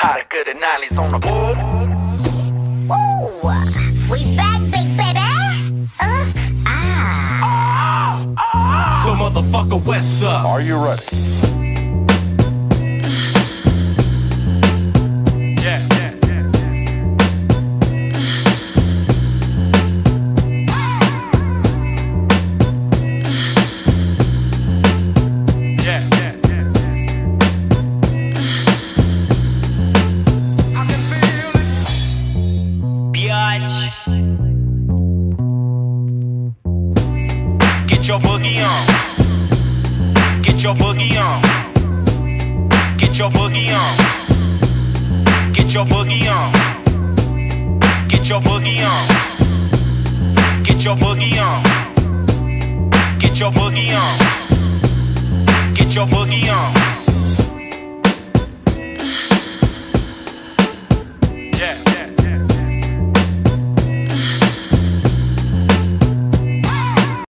good nineties on the board. Woo! We back, big baby. So motherfucker, what's up? Are you ready? Get your boogie on. Get your boogie on. Get your boogie on. Get your boogie on. Get your boogie on. Get your boogie on. Get your boogie on. Get your boogie on.